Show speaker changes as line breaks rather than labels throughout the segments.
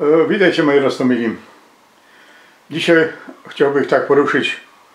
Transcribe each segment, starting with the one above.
Witajcie moi roztomili. Dzisiaj chciałbym tak poruszyć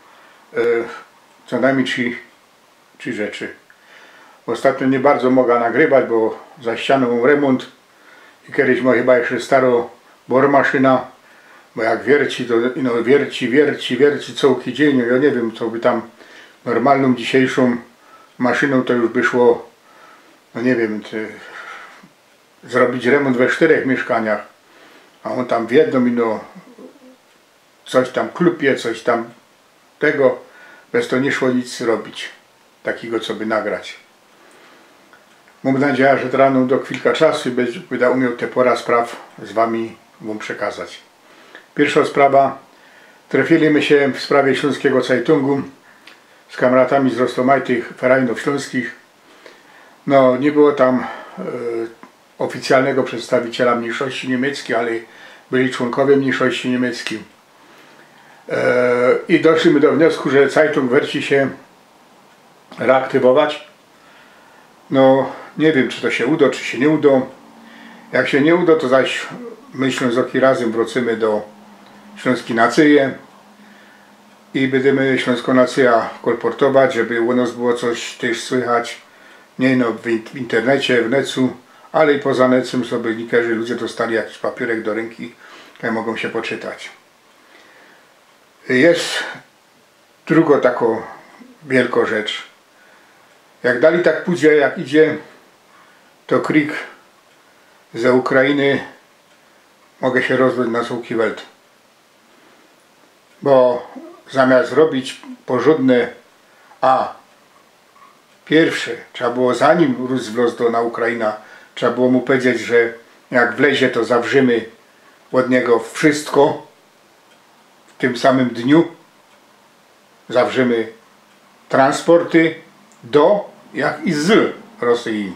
co najmniej trzy rzeczy. Ostatnio nie bardzo mogę nagrywać, bo za ścianą mam remont i kiedyś ma chyba jeszcze staro bormaszyna, bo jak wierci, to no wierci całki dzień. Ja nie wiem, co by tam normalną dzisiejszą maszyną to już by szło, no nie wiem, zrobić remont we 4 mieszkaniach. A on tam w jednym ino coś tam klupie, coś tam tego, bez to nie szło nic robić takiego, co by nagrać. Mam nadzieję, że rano do chwilka czasu i będę umiał te pora spraw z wami przekazać. Pierwsza sprawa, trafiliśmy się w sprawie Śląskiego Zeitungu z kamratami z Roztomajtych Ferajnów Śląskich. No nie było tam oficjalnego przedstawiciela mniejszości niemieckiej, ale byli członkowie mniejszości niemieckiej. I doszliśmy do wniosku, że Zeitung werci się reaktywować. No nie wiem, czy to się uda, czy się nie uda. Jak się nie uda, to zaś myśląc oki razem wrócimy do Śląskiej Nacyje i będziemy Śląską Nację kolportować, żeby u nas było coś też słychać, nie no w internecie, w necu, ale i poza necem, żeby niektórzy ludzie dostali jakiś papierek do ręki, jak mogą się poczytać. Jest druga taka wielka rzecz. Jak dalej tak pójdzie, jak idzie, to krik za Ukrainy mogę się rozbyć na całki welt. Bo zamiast robić porządne, pierwsze, trzeba było zanim Rus wlazł na Ukrainę, trzeba było mu powiedzieć, że jak wlezie, to zawrzymy od niego wszystko w tym samym dniu. Zawrzymy transporty do, jak i z Rosji.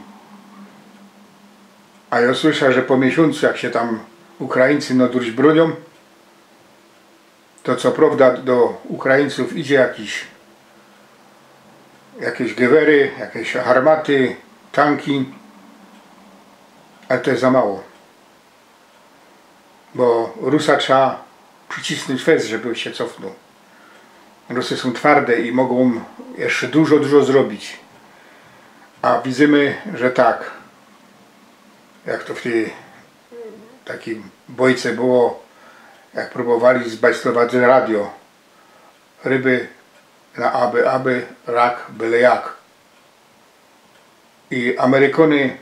A ja słyszę, że po miesiącu, jak się tam Ukraińcy nadurć bronią, to co prawda do Ukraińców idzie jakieś gewery, jakieś armaty, tanki, ale to jest za mało. Bo Rusa trzeba przycisnąć fez, żeby się cofnął. Rusy są twarde i mogą jeszcze dużo zrobić. A widzimy, że tak, jak to w tej takiej bojce było, jak próbowali zbajstrować radio. Ryby na aby, rak byle jak. I Amerykanie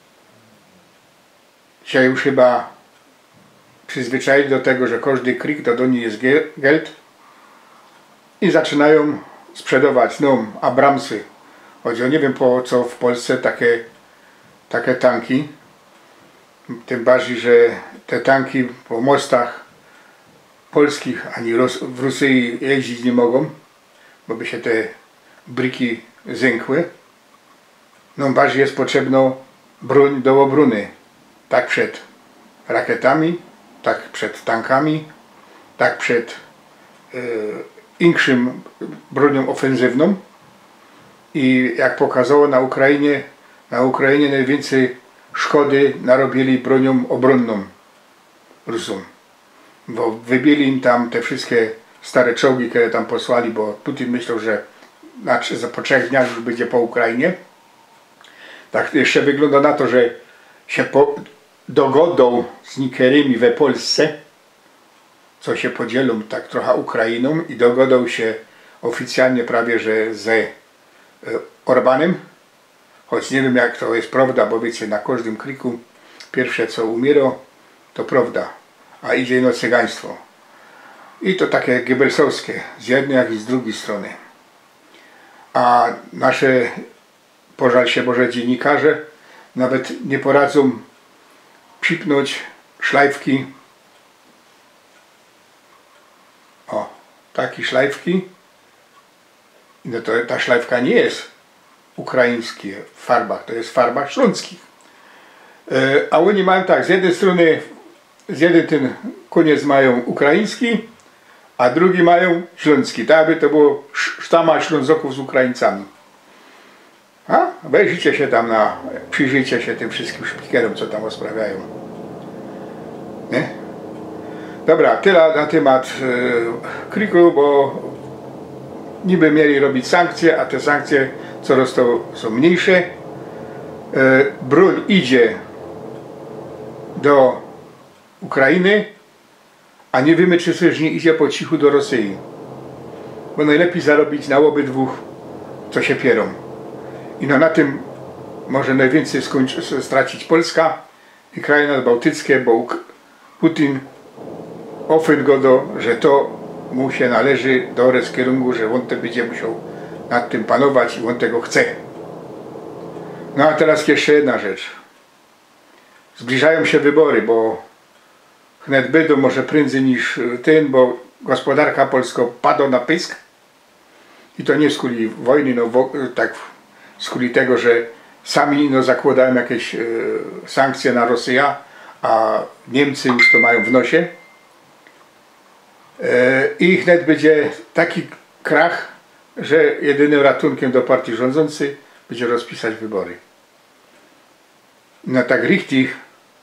się już chyba przyzwyczaili do tego, że każdy krik to do nich jest geld i zaczynają sprzedawać nam Abramsy. Choć ja nie wiem, po co w Polsce takie tanki. Tym bardziej, że te tanki po mostach polskich ani w Rosji jeździć nie mogą, bo by się te briki zękły. No bardziej jest potrzebna broń do obrony. Tak przed rakietami, tak przed tankami, tak przed inkszym bronią ofensywną. I jak pokazało na Ukrainie najwięcej szkody narobili bronią obronną Rusom. Bo wybili im tam te wszystkie stare czołgi, które tam posłali, bo Putin myślał, że po 3 dniach już będzie po Ukrainie. Tak jeszcze wygląda na to, że się dogodą z niektórymi we Polsce, co się podzielą tak trochę Ukrainą i dogodą się oficjalnie prawie, że ze Orbanem. Choć nie wiem, jak to jest prawda, bo wiecie, na każdym kriku pierwsze co umiera to prawda, a idzie ino cygaństwo. I to takie Goebbelsowskie, z jednej jak i z drugiej strony. A nasze, pożal się Boże, dziennikarze nawet nie poradzą pipnąć szlajfki. O, takie szlajfki. No to ta szlajfka nie jest ukraińskie w farbach, to jest w farbach śląskich. A oni mają tak, z jednej strony, ten koniec mają ukraiński, a drugi mają śląski. Tak by to było sztama Ślązoków z Ukraińcami. Wejrzyjcie się tam przyjrzyjcie się tym wszystkim szpikerom, co tam rozprawiają. Nie? Dobra, tyle na temat KRIK-u, bo niby mieli robić sankcje, a te sankcje coraz to są mniejsze. Broń idzie do Ukrainy, a nie wiemy, czy coś nie idzie po cichu do Rosji. Bo najlepiej zarobić na obydwu, co się pierą. I no na tym może najwięcej stracić Polska i kraje nadbałtyckie, bo Putin ofyn go, że to mu się należy do kierunku, że on to będzie musiał nad tym panować i on tego chce. No a teraz jeszcze jedna rzecz. Zbliżają się wybory, bo wnet będą może prędzej niż ten, bo gospodarka polska padła na pysk. I to nie z kuli wojny, no tak z kuli tego, że sami no, zakładają jakieś sankcje na Rosję, a Niemcy już to mają w nosie. I wnet będzie taki krach, że jedynym ratunkiem do partii rządzącej będzie rozpisać wybory. No tak richtig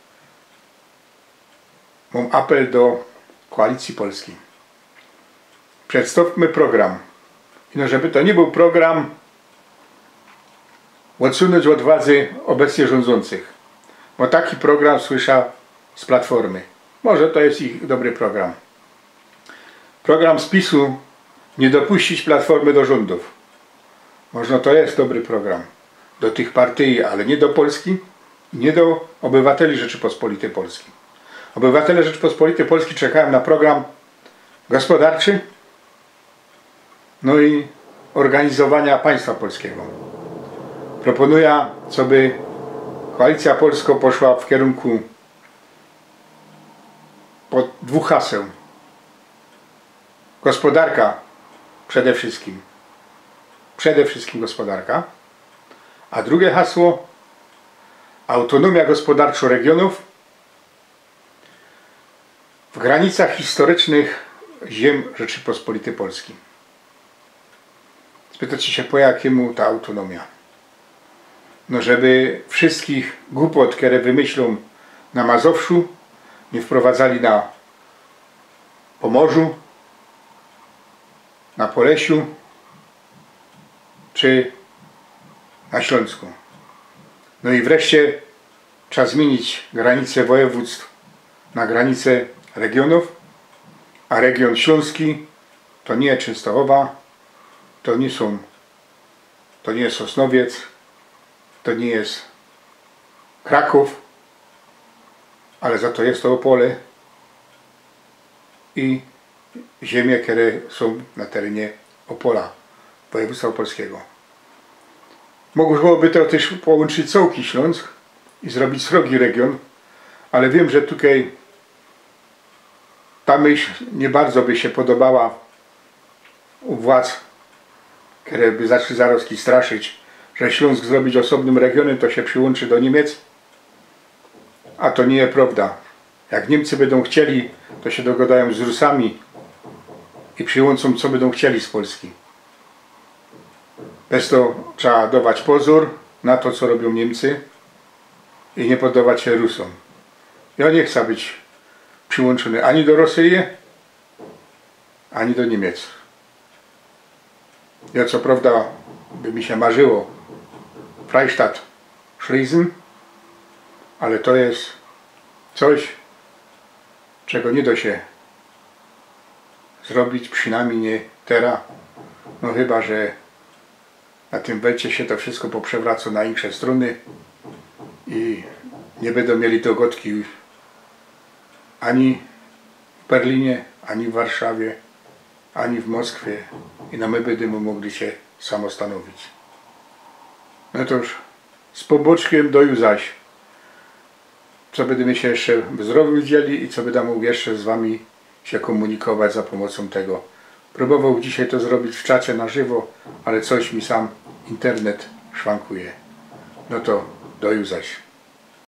mam apel do Koalicji Polskiej. Przedstawmy program. I no żeby to nie był program odsunąć od władzy obecnie rządzących. Bo taki program słyszę z Platformy. Może to jest ich dobry program. Program z PiS-u nie dopuścić Platformy do rządów. Może to jest dobry program. Do tych partii, ale nie do Polski, nie do obywateli Rzeczypospolitej Polskiej. Obywatele Rzeczypospolitej Polskiej czekają na program gospodarczy, no i organizowania państwa polskiego. Proponuję, by Koalicja Polska poszła w kierunku pod dwóch haseł. Gospodarka przede wszystkim. Przede wszystkim gospodarka. A drugie hasło autonomia gospodarcza regionów w granicach historycznych ziem Rzeczypospolitej Polskiej. Spytacie się, po jakiemu ta autonomia? No żeby wszystkich głupot, które wymyślą na Mazowszu, nie wprowadzali na Pomorzu, na Polesiu czy na Śląsku. No i wreszcie trzeba zmienić granice województw na granice regionów, a region śląski to nie Częstochowa, to nie jest Sosnowiec, to nie jest Kraków, ale za to jest to Opole i ziemie, które są na terenie Opola, województwa opolskiego. Mogłoby to też połączyć całki Śląsk i zrobić srogi region, ale wiem, że tutaj ta myśl nie bardzo by się podobała u władz, które by zaczęły zaroski straszyć, że Śląsk zrobić osobnym regionem, to się przyłączy do Niemiec. A to nie jest prawda. Jak Niemcy będą chcieli, to się dogadają z Rusami i przyłączą, co będą chcieli z Polski. Bez to trzeba dawać pozór na to, co robią Niemcy i nie poddawać się Rusom. Ja nie chcę być przyłączony ani do Rosji, ani do Niemiec. Ja co prawda by mi się marzyło Freistaat Schlesien, ale to jest coś, czego nie da się zrobić, przynajmniej nie teraz. No chyba, że na tym welcie się to wszystko poprzewraca na inne strony i nie będą mieli dogodki ani w Berlinie, ani w Warszawie, ani w Moskwie i no my będziemy mogli się samostanowić. No to już z poboczkiem do zaś, co będziemy się jeszcze w zdrowiu dzieli i co będę mógł jeszcze z wami się komunikować za pomocą tego. Próbował dzisiaj to zrobić w czacie na żywo, ale coś mi sam internet szwankuje. No to do zaś.